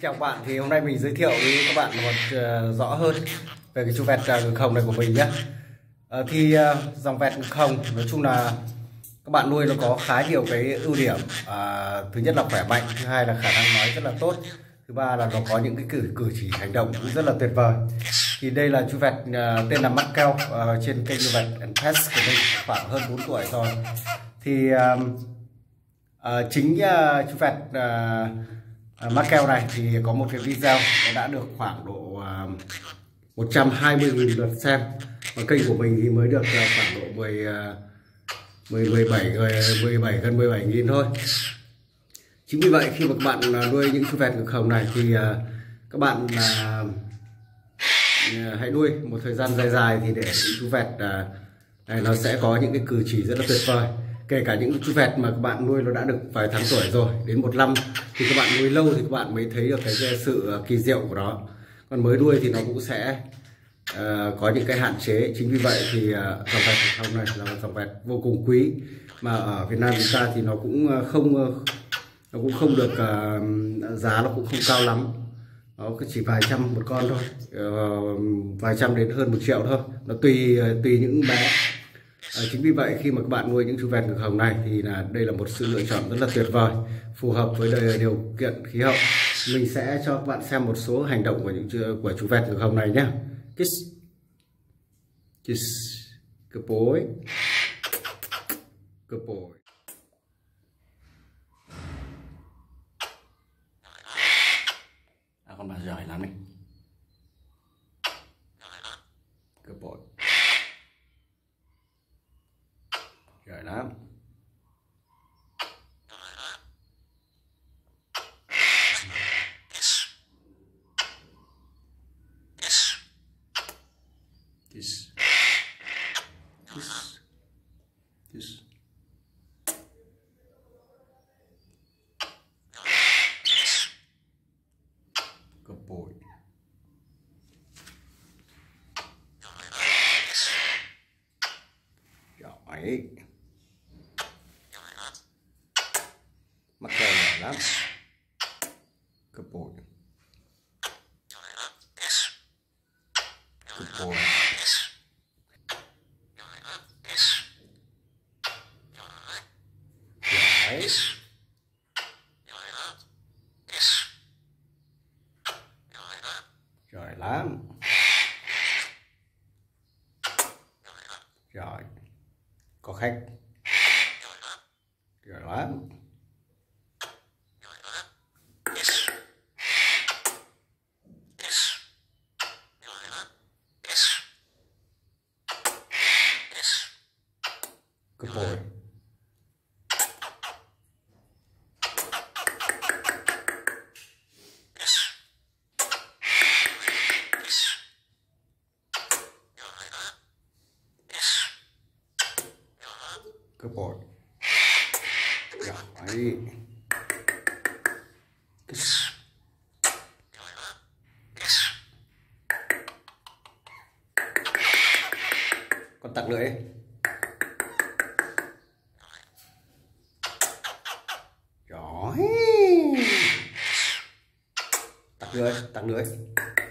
Chào bạn, thì hôm nay mình giới thiệu với các bạn một rõ hơn về cái chú vẹt ngực hồng này của mình nhé. Dòng vẹt ngực hồng nói chung là các bạn nuôi nó có khá nhiều cái ưu điểm. Thứ nhất là khỏe mạnh, thứ hai là khả năng nói rất là tốt, thứ ba là nó có những cái cử chỉ hành động cũng rất là tuyệt vời. Thì đây là chú vẹt tên là Macao, trên kênh Vẹt and Pets của mình khoảng hơn 4 tuổi rồi. Thì chính chú vẹt Macao này thì có một cái video nó đã được khoảng độ 120.000 lượt xem, và kênh của mình thì mới được khoảng độ 17 gần 17.000 thôi. Chính vì vậy khi mà các bạn nuôi những chú vẹt ngực hồng này thì các bạn hãy nuôi một thời gian dài thì để những chú vẹt này nó sẽ có những cái cử chỉ rất là tuyệt vời. Kể cả những chú vẹt mà các bạn nuôi nó đã được vài tháng tuổi rồi, đến 1 năm thì các bạn nuôi lâu thì các bạn mới thấy được cái sự kỳ diệu của nó. Còn mới nuôi thì nó cũng sẽ có những cái hạn chế. Chính vì vậy thì dòng vẹt ngực hồng này là một dòng vẹt vô cùng quý, mà ở Việt Nam chúng ta thì nó cũng không được giá, nó cũng không cao lắm, nó chỉ vài trăm một con thôi, vài trăm đến hơn 1 triệu thôi, nó tùy những bé. Chính vì vậy khi mà các bạn nuôi những chú vẹt ngực hồng này thì đây là một sự lựa chọn rất là tuyệt vời, phù hợp với điều kiện khí hậu. Mình sẽ cho các bạn xem một số hành động của chú vẹt ngực hồng này nhé. Kiss, kiss, good boy, good boy. Con bà giỏi lắm đấy. Good boy. Giỏi lắm. Kiss. Kiss. Kiss. Good boy. Giỏi. Mắc cờ giỏi lắm. Good boy. Good boy. Giỏi. Giỏi lắm. Giỏi. Có khách. Giỏi lắm. Good boy. Good boy. Giỏi. Kiss. Con tặng lưỡi. Giỏi. Tặng lưỡi, tặng lưỡi.